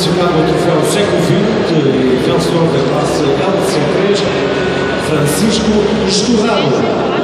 selecionado ao troféu século XX, vencedor da classe LC3, Francisco Estorrado.